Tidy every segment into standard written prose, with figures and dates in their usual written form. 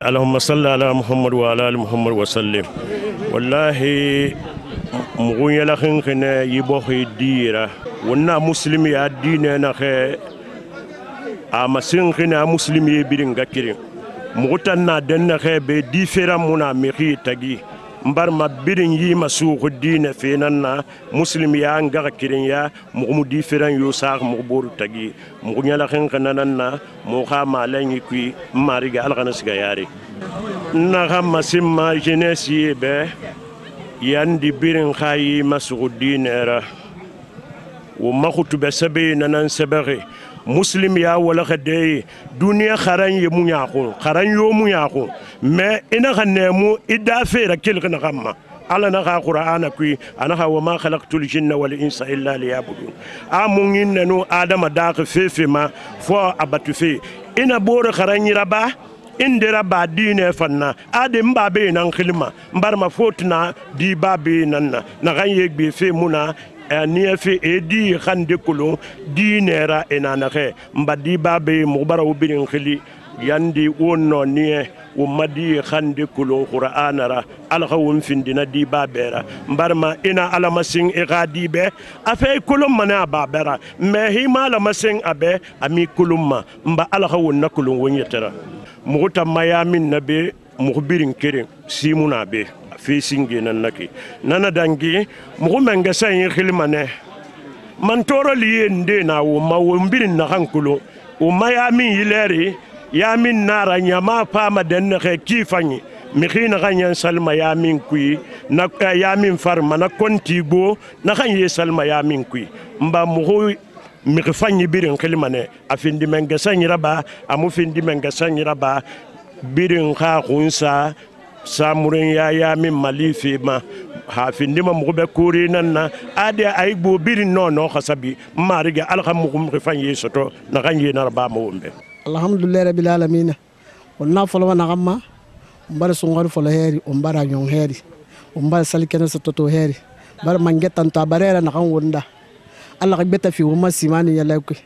اللهم صل على محمد وعلى ال محمد وسلم. والله مغني لخن خنا يبوخي ديرا ونا مسلم يا دين نخ اما سن خنا مسلم يبين غكرين مغتنا دن خ be différent muna meki tagi mbar ma birin yi masu dine fenanna muslim ya ngaga kirin ya mu différent yo sax mu boru tagi mu nyala khen kananna mu kha malan yi mari ga algana siga yari na gamma simma jeunesse be yandi birin khayi masu dine ra wo makhutu be sabe nanan sabare muslim ya wala khade dunia kharan ye munyako kharan yo munyako mais ina khanemu ida fera kelkana gamma ala na qur'ana kui ana wa ma khalaqtul jinna wal insa illa liyabudun amungin nanu adama dak fefema fo abatu fe ina bor kharan raba indira ba dine fanna ade mbabe nan khilma mbarma fotna di babe nan na ganye be fe muna ni fi edi khande kulun dinera enana khe mbadi babe mubara ubirin khili yandi wonno nie umadi khande kulun qur'anara alkhawun findina di babera mbarma ina alamasin igadibe afa kulum mana babera me hima alamasin abe ami kulumma mba alkhawun nakulun wonyetara muguta mayamin nabe mubirin kirin simuna be fi singi nan naki nana dangi mugu menga sayin khilmane man toro liye nde na wo ma wo mbirin na hankulu o mayami yileri yamin nara nyama fama den khe kifanyi mi khina ganyan salma yamin kui na yamin farma na kontigo na khanye salma yamin kui mba mugu mi fanyi birin khilmane afindi menga sayin raba amu findi menga sayin raba birin kha khunsa samuren ya min malifi ma hafindi ma mugbe kuri nanna ade ay bo birin no khasabi mariga alkham mugum fan yesoto na ganye na ba mo wombe alhamdulillah rabbil alamin wonna folo na gamma mbar sungar folo heri umbara nyon heri umbar salikena soto heri bar mangetan ta barera na kan wonda allah beta fi wuma simani yalla ko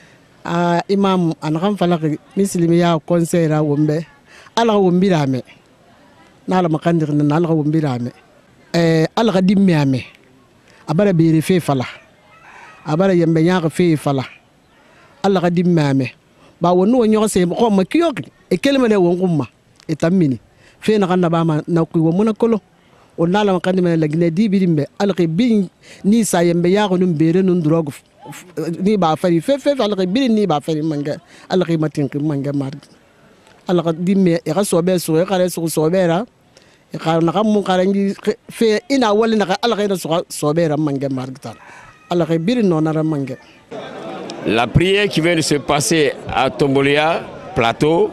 imam an kan falaki muslimi ya konsera wombe allah wombira me nala makandir na nala wombirame alga dimmame abara biri fe fala abara yembe nyaaka fe fala alga dimmame ba wonu wonyo se ko ma kiyoki e kelma de wongumma e tammini fe na kanna ba ma na ku wo mona kolo o nala makandi me lagne di birimbe alga bin ni sa yembe yaako num bere nun drogu ni ba fari fe alga bin ni ba fari manga alga matin manga mar alga dimme e rasobe so e kare so sobera na kam karangi fe ina wala na alga sobera mange margtal alga bir non na mange. La prière qui vient de se passer à Tombolia plateau,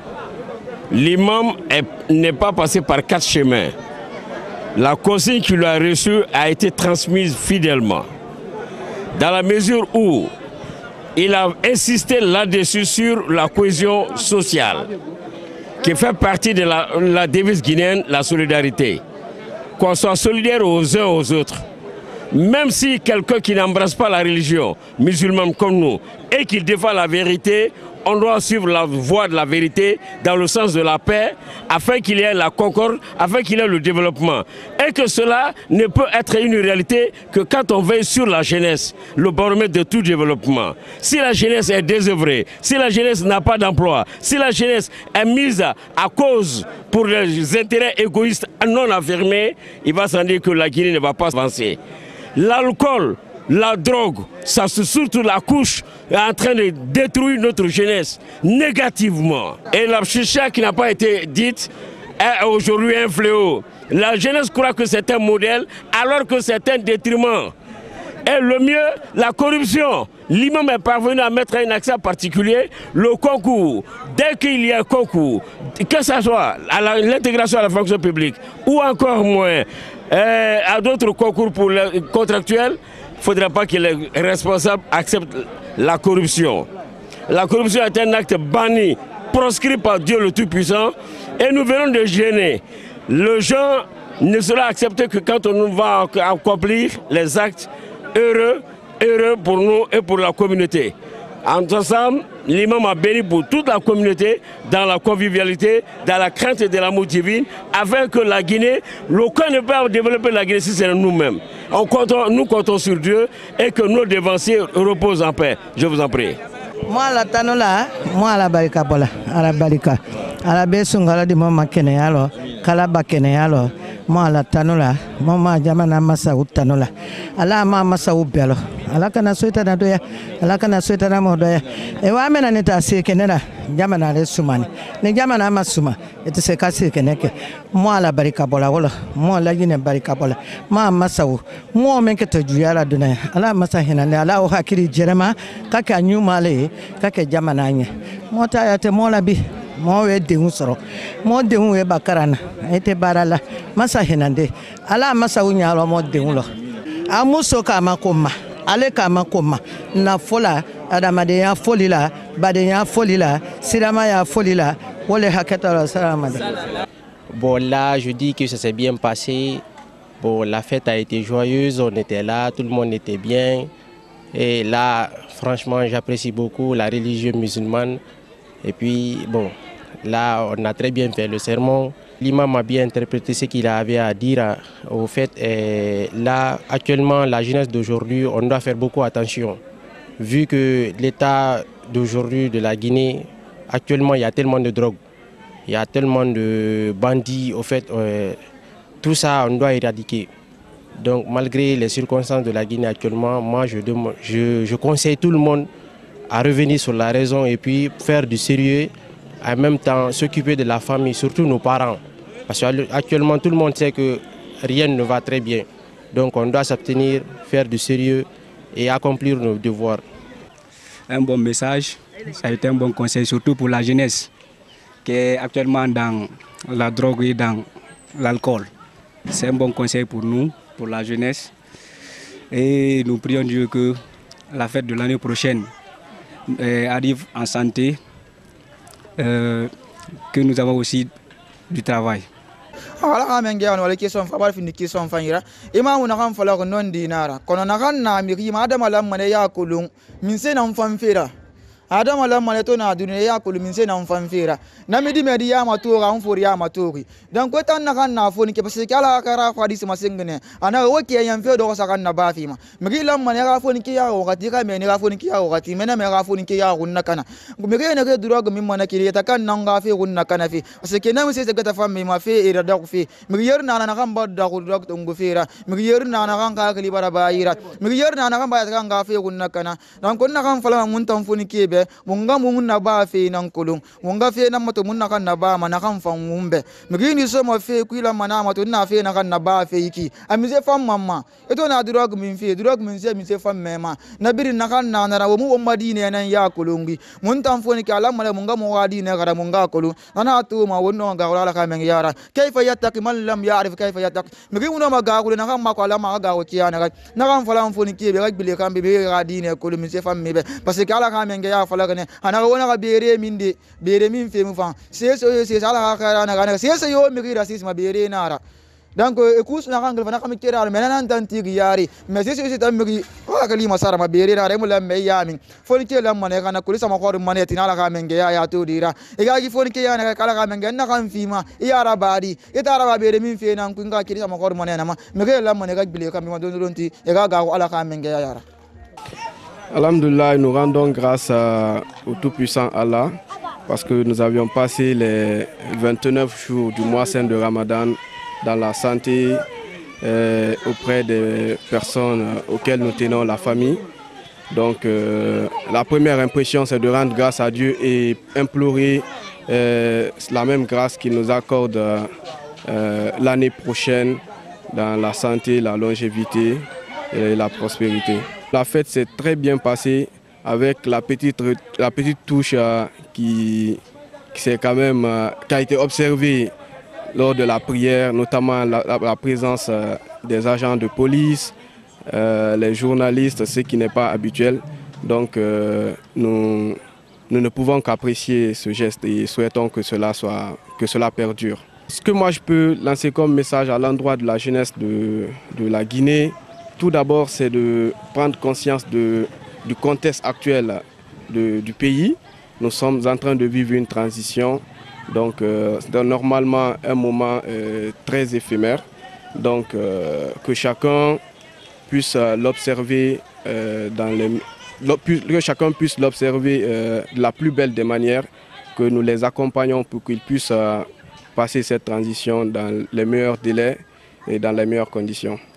l'imam n'est pas passé par 4 chemins. La consigne qu'il a reçue a été transmise fidèlement dans la mesure où il a insisté là-dessus sur la cohésion sociale qui fait partie de la devise guinéenne, la solidarité. Qu'on soit solidaire aux uns aux autres. Même si quelqu'un qui n'embrasse pas la religion musulmane comme nous et qui défend la vérité, on doit suivre la voie de la vérité dans le sens de la paix afin qu'il y ait la concorde, afin qu'il y ait le développement. Et que cela ne peut être une réalité que quand on veille sur la jeunesse, le baromètre de tout développement. Si la jeunesse est désœuvrée, si la jeunesse n'a pas d'emploi, si la jeunesse est mise à cause pour les intérêts égoïstes non affirmés, il va sans dire que la Guinée ne va pas avancer. L'alcool, la drogue, ça c'est surtout la couche est en train de détruire notre jeunesse négativement. Et la chicha qui n'a pas été dite est aujourd'hui un fléau. La jeunesse croit que c'est un modèle alors que c'est un détriment. Et le mieux, la corruption. L'imam est parvenu à mettre un accent particulier, le concours. Dès qu'il y a un concours, que ce soit à l'intégration à la fonction publique ou encore moins à d'autres concours pour les contractuels, il ne faudrait pas que les responsables acceptent la corruption. La corruption est un acte banni, proscrit par Dieu le Tout-Puissant, et nous venons de gêner. Le genre ne sera accepté que quand on va accomplir les actes heureux pour nous et pour la communauté. Ensemble, l'imam a béni pour toute la communauté, dans la convivialité, dans la crainte de l'amour divin, afin que la Guinée, l'aucun ne peut développer la Guinée si c'est nous-mêmes. Nous comptons sur Dieu et que nos devanciers reposent en paix. Je vous en prie. Moi la tanola, moi la barika bola, ala barika, ala besungala di mama keneyalo, kala bakeneyalo, moi la tanola, mama jamana masa utanola, ala ma masa ubelo, ala kana suita na doya, ala kana suita na modoya, e wa mena nita se kenera, jamana le sumani, ne jamana masuma, ete se kasi keneke, moi la barika bola wala, moi la yine barika bola, ma masa u, moi menketo juyala dunaya, ala masa hinane, ala o hakiri jerema, kaka nyumale. Kake jamana nye mota yate mola bi mo we dengu soro mo dengu we bakarana ete barala masa hinande ala masa unyalo mo dengu lo amuso kama koma ale kama koma na fola adamade ya folila bade ya folila sirama ya folila wole haketa salamade. Bon là je dis que ça s'est bien passé. Bon la fête a été joyeuse, on était là, tout le monde était bien. Et là, franchement, j'apprécie beaucoup la religion musulmane. Et puis, bon, là, on a très bien fait le sermon. L'imam a bien interprété ce qu'il avait à dire. Au fait, là, actuellement, la jeunesse d'aujourd'hui, on doit faire beaucoup attention. Vu que l'état d'aujourd'hui de la Guinée, actuellement, il y a tellement de drogue, il y a tellement de bandits. Au fait, tout ça, on doit éradiquer. Donc malgré les circonstances de la Guinée actuellement, moi je conseille tout le monde à revenir sur la raison et puis faire du sérieux, en même temps s'occuper de la famille, surtout nos parents. Parce qu'actuellement tout le monde sait que rien ne va très bien. Donc on doit s'abstenir, faire du sérieux et accomplir nos devoirs. Un bon message, ça a été un bon conseil, surtout pour la jeunesse qui est actuellement dans la drogue et dans l'alcool. C'est un bon conseil pour nous, pour la jeunesse. Et nous prions Dieu que la fête de l'année prochaine arrive en santé, que nous avons aussi du travail. ala men gyan wala ke son fa bar fin ke son fanyira imamu na kan fala ko non dinara kono na kan na mi ki ma adama lam mane ya kulun min se nan fanfira adama lam mane to na duniya ya kulun min se nan fanfira na mi di medi ya matura on for ya maturi dan ko tan na kan na fo ni ke parce que ala kara ko hadisi masingene ana woke yan fe do ko sakan na ba fi ma mi lam mane ga fo ni ke ya wakati ka me ni ga fo ni ke ya wakati me na me ga fo ni ke ya gunna kana mi ga ne ke duro go min mana ki ta kan nan ga fe gunna kana fi parce que na mi se ga ta fam mi ma fe ira da ko fi mi yer na na kan ba da ko do ko ngo fera mi yer na na kan ka kali bara ba ira mi yer na na kan ba kan ga fe gunna kana dan ko na kan fala mun tan fo ni ke be mun ga mun na ba fe nan kulun mun ga fe nan mato mun na kan na ba ma na kan fan mumbe mi ni so ma fe ku ila mana mato na fe na kan na ba fe yiki ami se fam mamma eto na duro go min fe duro go min se fam mema na biri na kan na na mu o madine nan ya kulungi mun tan fo ni ke ala mala mun ga mo wadi ne gara mun ga kulu na to ma wonno ga wala ka men yara kayfa yattaqi man lam ya'rif kayfa yattaqi mi uno ma ga kulu na kan ma ko ala ma ga o kiyana na kan fala fo ni ke be ga bile kan be ga dine kulu min se fam me be parce que ala ka men ga ya fala ne ana wona ga bere min de bere min fe mu fa se ala ka na ga se yo mi gira sis ma bere nara donc écoute na kan na kam kera mais nan tan tigi yari mais c'est tam mi ko kali masara ma bere nara mu la me yami fo ni ke la mane kana kuli sama ko mane tinala ka men ga ya to dira e ga gi fo ni ke ya na kala ka men ga na kan fi ma ya rabadi e ta raba bere min fe nan ku ga kiri sama ko mane na ma me ga la mane ga bile kam ma don ti e ga ala ka men ga ya yara. Alhamdulillah, nous rendons grâce au Tout-Puissant Allah parce que nous avions passé les 29 jours du mois saint de Ramadan dans la santé auprès des personnes auxquelles nous tenons la famille. Donc la première impression c'est de rendre grâce à Dieu et implorer la même grâce qu'il nous accorde l'année prochaine dans la santé, la longévité et la prospérité. La fête s'est très bien passée avec la petite touche qui a été observée lors de la prière, notamment la présence des agents de police, les journalistes, ce qui n'est pas habituel. Donc nous ne pouvons qu'apprécier ce geste et souhaitons que cela perdure. Ce que moi je peux lancer comme message à l'endroit de la jeunesse de la Guinée, tout d'abord, c'est de prendre conscience du contexte actuel du pays. Nous sommes en train de vivre une transition, donc c'est normalement un moment très éphémère. Donc que chacun puisse l'observer que chacun puisse l'observer de la plus belle des manières, que nous les accompagnons pour qu'ils puissent passer cette transition dans les meilleurs délais et dans les meilleures conditions.